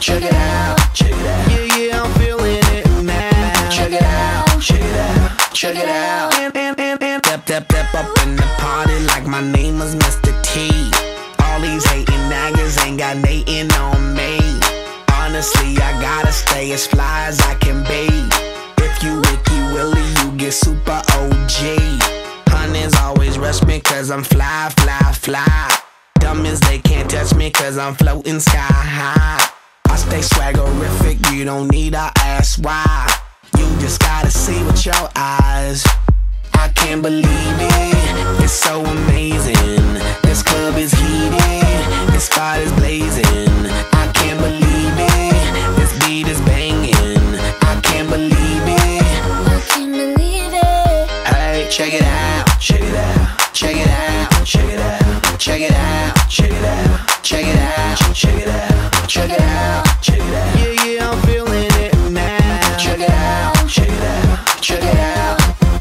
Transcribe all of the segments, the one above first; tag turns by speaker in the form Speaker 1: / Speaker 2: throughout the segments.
Speaker 1: check it out, check it out. Yeah, yeah, I'm feeling it now. Check it out, check it out, check it out. Step up in the party like my name was Mr. T. All these hating naggers ain't got natin' on me. Honestly, I gotta stay as fly as I can be. If you Ricky Willie, you get super OG. Honeys always rush me cause I'm fly, fly, fly. Dummies, they can't touch me cause I'm floating sky high. I stay swaggerific, you don't need to ask why. You just gotta see with your eyes. I can't believe it, it's so amazing. This club is heated, this spot is blazing. I can't believe it, this beat is banging. I can't believe it,
Speaker 2: I can't believe it.
Speaker 1: hey, check it out, check it out, check it out, check it out, check it out, check it out, check it out, check it out, check it out, check it out. Yeah, yeah, I'm feeling it now. Check it out, check it out, check it out.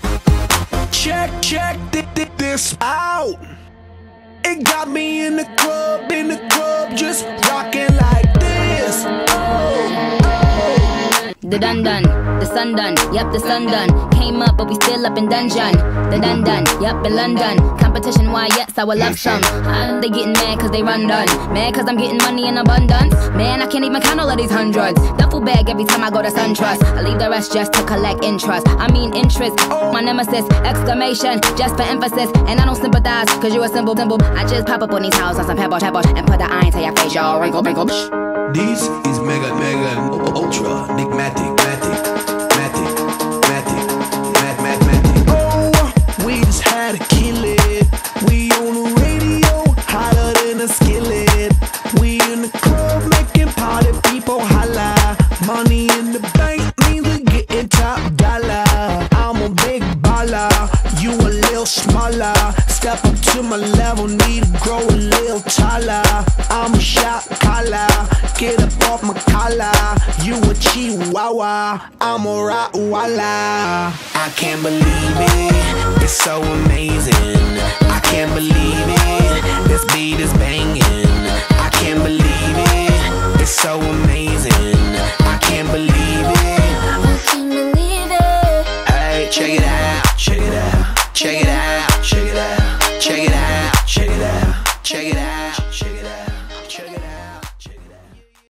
Speaker 1: Check this out. It got me in the club, just rocking like this. Oh, oh.
Speaker 3: The dun dun, the sun done, yep, the sun done. Came up, but we still up in dungeon. The dun dun, yep, in London. Competition, why, yes, I would love some. They getting mad cause they run done. Mad cause I'm getting money in abundance. Man, I can't even count all of these hundreds. Duffel bag every time I go to SunTrust. I leave the rest just to collect interest. I mean interest, my nemesis, exclamation, just for emphasis. And I don't sympathize cause you a symbol. I just pop up on these houses on some pebble, and put the iron to your face, y'all. Wrinkle.
Speaker 1: This is mega, ultra, enigmatic, matic. Oh, we just had to kill it. We on the radio, hotter than a skillet. We in the club making party people holla. Money in the bank means we getting top dollar. I'm a big baller, you a little smaller. Step up to my level, need to grow a little taller. I'm a shot caller, get up off my collar. You a chihuahua, I'm a Rottweiler. I can't believe it, it's so amazing. I can't believe it, this beat is banging. I can't believe it, it's so